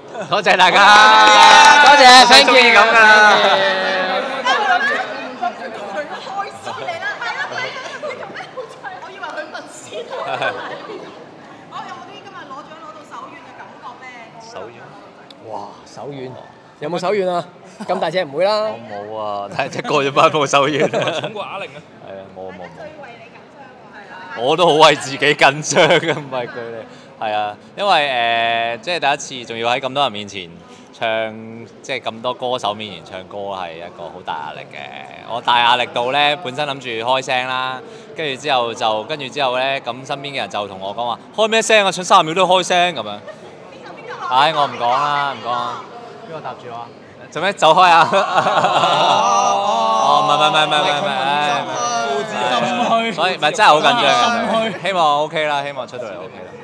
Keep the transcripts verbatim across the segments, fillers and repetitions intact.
多謝大家，多謝 thank you 咁㗎啦。手軟，哇！手軟，有冇手軟啊？咁大隻唔會啦。我冇啊，但係隻過咗班冇手軟。 重過啞鈴啊？ 係啊，冇冇冇。我都好為自己緊張嘅，唔係佢哋。係啊，因為誒、呃，即係第一次，仲要喺咁多人面前唱，即係咁多歌手面前唱歌係一個好大壓力嘅。我大壓力到咧，本身諗住開聲啦，跟住之後就跟住之後咧，咁身邊嘅人就同我講話：開咩聲啊？唱三十秒都開聲咁樣。唉，我唔講啦，唔講啦。邊個搭住我？做咩走開啊？哦，唔係唔係唔係唔係唔係，所以唔係真係好緊張嘅。希望 OK 啦，希望出到嚟 OK 啦。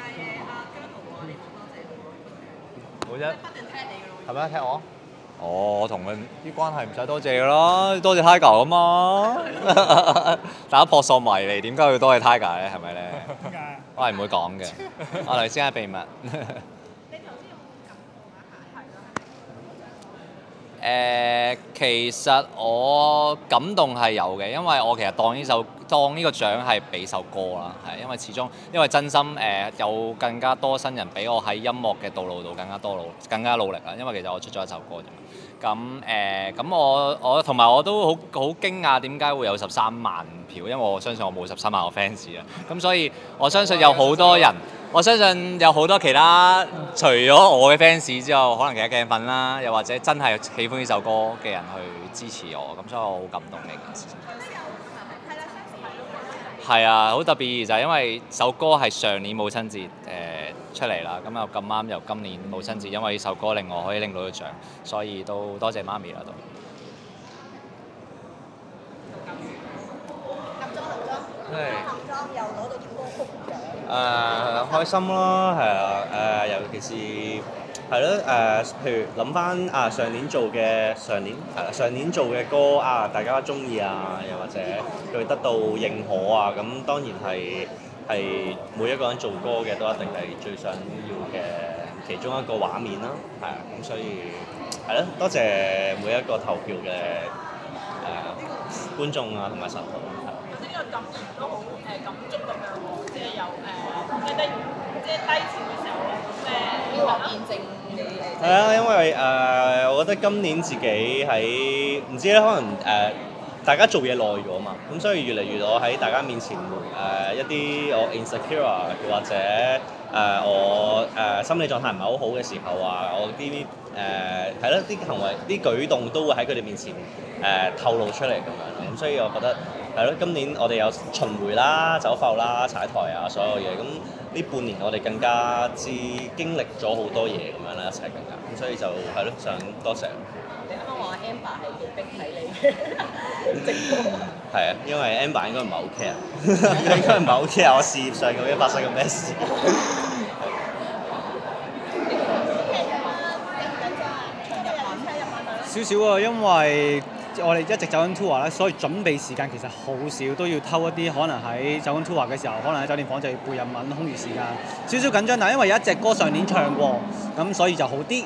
冇啫。係咩？踢我？哦，我同佢啲關係唔使多謝㗎啦，多謝 Tiger 啊嘛。大家撲朔迷離，點解要多謝 Tiger 咧？係咪咧？點解？我係唔會講嘅，我哋先係秘密。誒、呃，其實我感動係有嘅，因為我其實當呢首當呢個獎係俾首歌啦，係因為始終因為真心誒、呃、有更加多新人比我喺音樂嘅道路度更加多努更加努力啦，因為其實我出咗一首歌啫嘛。咁誒咁我我同埋我都好好驚訝點解會有十三萬票，因為我相信我冇十三萬個 fans 啊，咁所以我相信有好多人。我相信有好多其他除咗我嘅 fans 之後，可能其他鏡粉啦，又或者真係喜歡呢首歌嘅人去支持我，咁所以我好感動呢件事。係啊，好特別就係因為首歌係上年母親節誒、呃、出嚟啦，咁又咁啱又今年母親節，因為呢首歌令我可以拎到個獎，所以都多謝媽咪啦都。係。又攞到啲歌曲獎。誒開心咯，係啊，誒尤其是係咯，誒譬如諗翻啊上年做嘅上年係啦上年做嘅歌啊，大家中意啊，又或者佢得到認可啊，咁當然係係每一個人做歌嘅都一定係最想要嘅其中一個畫面啦，係啊，咁所以係咯，多謝每一個投票嘅誒觀眾啊同埋神徒。呢個感言都好誒感觸咁樣喎，即係有誒即係低即係低潮嘅時候誒要話見證你誒。係啊，因為誒、呃，我覺得今年自己喺唔知咧，可能誒、呃、大家做嘢耐咗嘛，咁所以越嚟越我喺大家面前誒、呃、一啲我 insecure 或者誒、呃、我誒、呃、心理狀態唔係好好嘅時候啊，我啲誒係咯啲行為啲舉動都會喺佢哋面前誒、呃、透露出嚟咁樣咯，咁所以我覺得。係咯，今年我哋有巡迴啦、走埠啦、踩台啊，所有嘢。咁呢半年我哋更加之經歷咗好多嘢咁樣啦，一齊更加。咁所以就係咯，想多謝。你啱啱話 Amber 係要逼睇你直播。係啊，因為 Amber 應該唔係好 care， 應該唔係好 care 我事業上究竟發生緊咩事。 少少啊，因為我哋一直走緊 tour 咧，所以準備時間其實好少，都要偷一啲可能喺走緊 tour 嘅時候，可能喺酒店房就要背日文，空餘時間少少緊張，但係因為有一隻歌上年唱過，咁所以就好啲。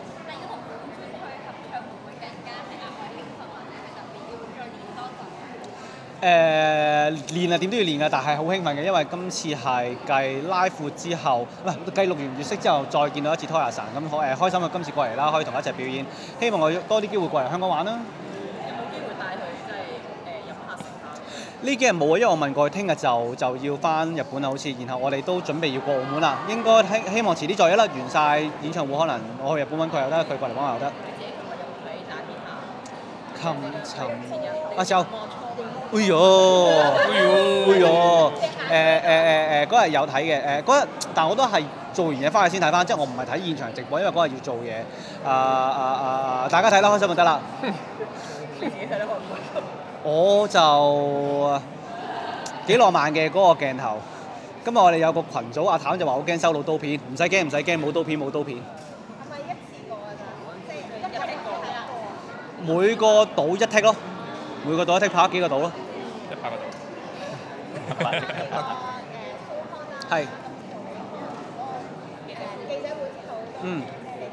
誒、呃、練啊點都要練㗎，但係好興奮嘅，因為今次係繼拉闊之後，唔係繼錄完月色之後，再見到一次 Toya 神咁誒開心啊！今次過嚟啦，可以同佢一齊表演，希望我多啲機會過嚟香港玩啦。有冇機會帶佢即係誒飲下食下？呢幾日冇啊，因為我問過佢，聽日就就要翻日本啦，好似，然後我哋都準備要過澳門啦，應該希希望遲啲再一啦，完晒演唱會可能我去日本揾佢又得，佢過嚟幫我又得。你自己今日有冇睇打天下？琴尋阿周。哎呦，哎呦，哎呦，誒誒誒誒嗰日有睇嘅，誒嗰日，但我都係做完嘢翻去先睇翻，即係我唔係睇現場直播，因為嗰日要做嘢。啊啊啊！大家睇啦，開心就得啦。你自己睇得開唔開心？我就幾浪漫嘅嗰個鏡頭。今日我哋有個群組，阿譚就話好驚收到刀片，唔使驚唔使驚，冇刀片冇刀片。係咪一次過㗎咋？即係一剔過係啊？每個島一剔咯。每個島一剔拍幾個島咯？一拍個島。係。記者會之後，嗯。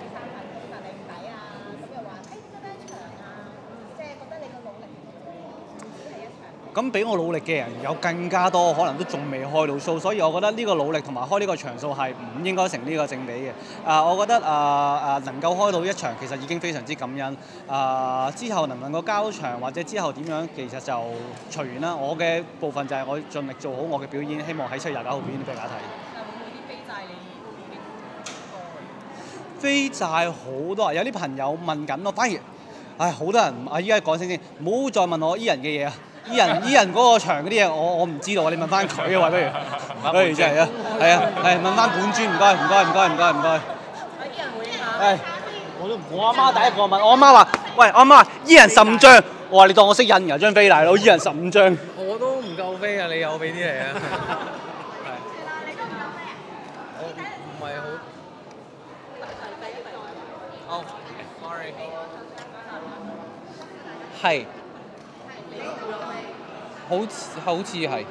咁比我努力嘅人有更加多，可能都仲未開到 show，所以我覺得呢個努力同埋開呢個場數係唔應該成呢個正比嘅。啊、呃，我覺得啊啊、呃、能夠開到一場其實已經非常之感恩。啊、呃，之後能唔能夠交場或者之後點樣，其實就隨緣啦。我嘅部分就係我盡力做好我嘅表演，希望喺七月廿九號表演俾大家睇。飛債好多啊！有啲朋友問緊我，反而唉好多人啊！依家講聲先，唔好再問我 E 人嘅嘢啊！E 人 E 人嗰個場嗰啲嘢，我我唔知道啊！你問翻佢啊，喂，不如不如真係啊，係啊，係問翻本尊，唔該唔該唔該唔該唔該。阿 E 人回應下。係，我都我阿媽第一個問，我阿媽話：喂，我阿媽話 E 人十五張，我話你當我識印㗎張飛大佬 E 人十五張。 我都唔夠飛啊！你有俾啲嚟啊？我唔係好。哦 ，sorry。係。好似好似係。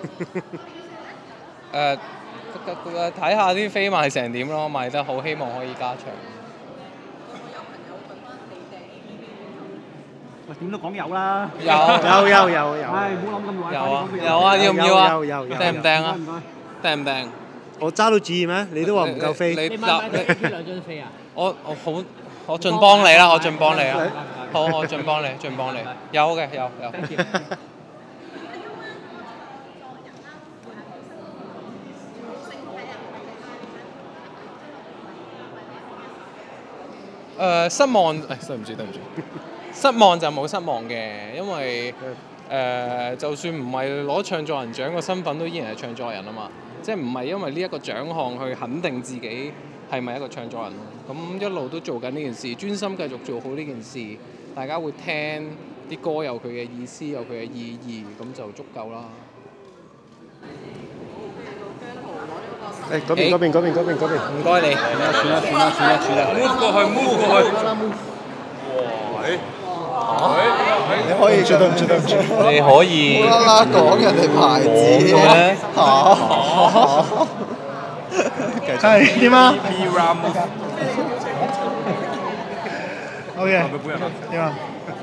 誒，睇下啲飛賣成點咯，賣得好，希望可以加場。 喂，點都講有啦。 有有有有有。 唉，唔好諗咁耐。 有啊有啊，要唔要啊？ 有有有。 訂唔訂啊？訂唔訂？ 我揸到主意咩？你都話唔夠飛。 你你買唔買到兩張飛啊？ 我我好，我盡幫你啦，我盡幫你啦。好，我盡幫你，盡幫你。有嘅，有有。誒失望，誒對唔住對唔住，失望就冇失望嘅，因為誒、呃、就算唔係攞唱作人獎個身份，都依然係唱作人啊嘛，即係唔係因為呢一個獎項去肯定自己係咪一個唱作人咯？咁一路都做緊呢件事，專心繼續做好呢件事，大家會聽啲歌有佢嘅意思，有佢嘅意義，咁就足夠啦。 誒嗰邊嗰邊嗰邊嗰邊嗰邊， 唔該你。 算啦算啦算啦算啦算啦。 move 過去 move 過去。 喂，你可以絕對唔絕對唔絕。 你可以。 無啦啦講人哋牌子嘅嚇。 係點啊？OK。點啊？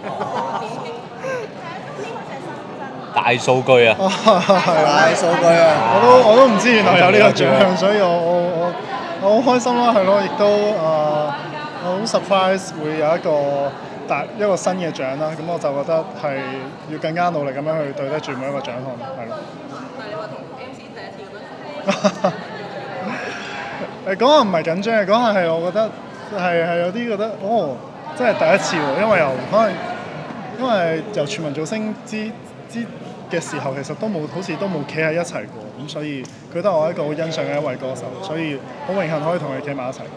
大數據啊！ 大數據啊！ 我都我都唔知原來有呢個獎，所以我我我我好開心啦，係咯，亦都誒我好 surprise 會有一個大一個新嘅獎啦，咁我就覺得係要更加努力咁樣去對得住每一個獎項，係咯。但係你話同 M C 第一次咁樣誒講下唔係緊張嘅，講下係我覺得係係有啲覺得哦，真係第一次喎，因為由可能因為由全民造星之之嘅時候，其實都冇好似都冇企喺一齊過，咁所以佢都係我一個好欣賞嘅一位歌手，所以好榮幸可以同佢企埋一齊。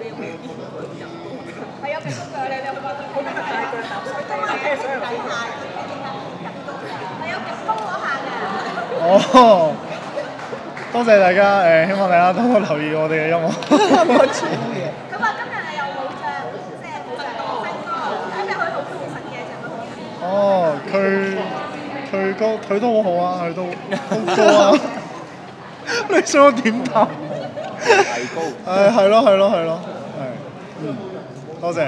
係有幾多個？你有冇覺得好大個頭水底嘅水底下？係有極高嗰下嘅。哦，多謝大家誒，希望大家多多留意我哋嘅音樂。冇錢嘅。咁啊，今日係有冇唱即係冇唱新歌？今日佢好忠實嘅就係。哦，佢。佢歌佢都好好啊，佢都好高啊！你想我點答？係高。誒係咯係咯係咯，係嗯，多謝。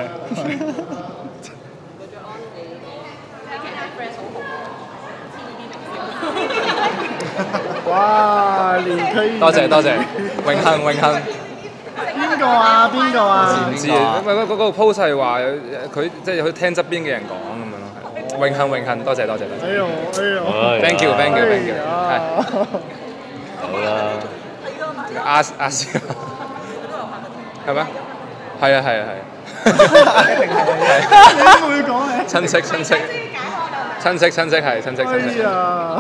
哇！連區多謝多謝，榮幸榮幸。 邊個啊？邊個啊？ 唔知啊，因為嗰嗰個 post 係話佢即係佢聽側邊嘅人講咁樣咯。榮幸榮幸，多謝多謝多謝。 哎呦哎呦 ！Thank you thank you thank you。係。 好啦。 阿阿少。係咩？係啊係啊係。 一定係。你都會講你。 親戚親戚。親戚親戚係親戚親戚。 哎呀！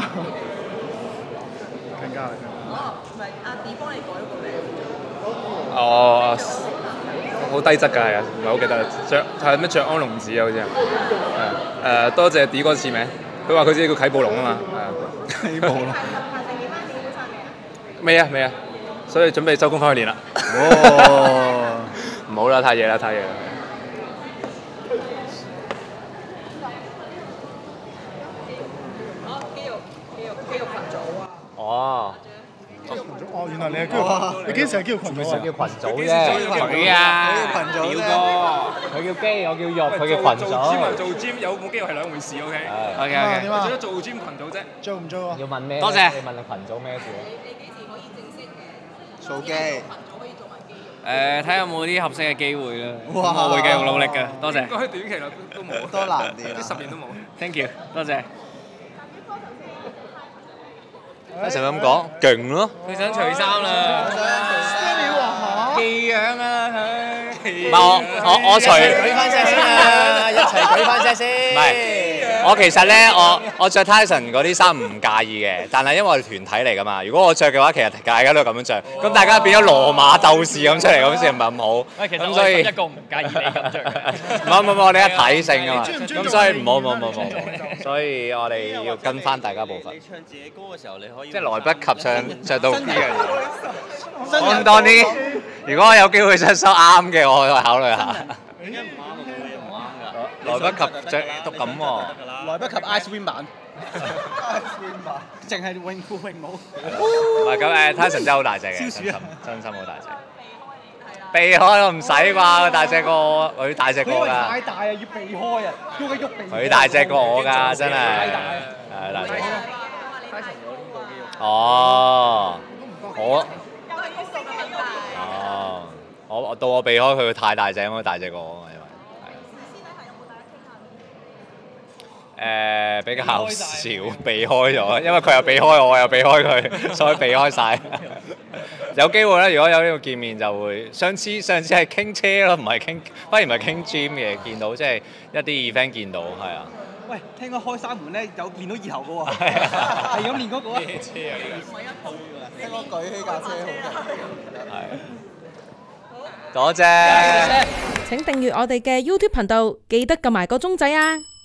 更加係。 哦，唔係阿 D 幫你改咗個名。 哦。好低質㗎係啊，唔係好記得。著係咩？著安龍子啊，好似係。係誒，多謝 D 哥賜名。佢話佢自己叫啟暴龍啊嘛。係啊。啟暴龍。未啊未啊，所以準備收工翻去練啦。哦。唔好啦，太夜啦太夜啦。 哦，肌肉肌肉肌肉群組啊。 哦。 肌肉群組哦， 哦，原來你係叫你幾時係叫群組啊？ 叫群組啫， 佢啊， 群組啫。 佢叫基，我叫肉，佢叫群組。 做 gym 有冇機會係兩回事 ，OK？ OK 點 OK。 啊？ 做咗做 gym 群組啫， 做唔做啊？ 要問咩？ 多謝你問群組咩事？ 掃機。 誒，睇下有冇啲合適嘅機會啦。 哇我會繼續努力嘅，多謝。 應該短期內都冇， 多難啲啦呢十年都冇。 Thank you，多謝。 一成咁講，勁咯！ 佢想除衫啦，寄養啊佢。 唔係我我我除舉翻隻先啊！一齊舉翻隻先。 唔係，我其實咧，我我著 Tyson 嗰啲衫唔介意嘅，但係因為我哋團體嚟㗎嘛，如果我着嘅話，其實大家都咁樣着，咁大家變咗羅馬鬥士咁出嚟，咁先唔係咁好。咁所以一個唔介意你咁着。 唔係唔係，我哋一體性啊嘛，咁所以唔好唔好唔好唔好，所以我哋要跟翻大家步伐。 你唱自己歌嘅時候，你可以即係來不及唱着到呢樣嘢。我當啲，如果我有機會着收啱嘅，我可以考慮下。 點解唔啱啊？佢又唔啱㗎。 來不及着都咁喎。 來不及 Ice Win 版。Ice Win 版，淨係泳褲泳帽。 唔係咁誒，Tyson 真係好大隻嘅，真心真心好大隻。避開我唔使啩，大隻過我，佢大隻過我㗎。 太大啊，要避開啊，喐一喐避。 佢大隻過我㗎，真係。係大隻。哦，我。哦，我到我避開佢，佢太大隻，咁大隻過我啊，因為係。誒比較少避開咗，因為佢又避開我，我又避開佢，所以避開晒。有機會咧，如果有呢個見面就會上次上次係傾車咯，唔係傾，反而唔係傾 gym 嘅，見到即係一啲 event 見到，係啊。 喂，聽講開三門咧有練到二頭嘅喎，係咁練嗰個啊？ 咩車啊？聽講舉起架車好勁。 係。多謝。 請訂閱我哋嘅 YouTube 頻道，記得撳埋個鐘仔啊！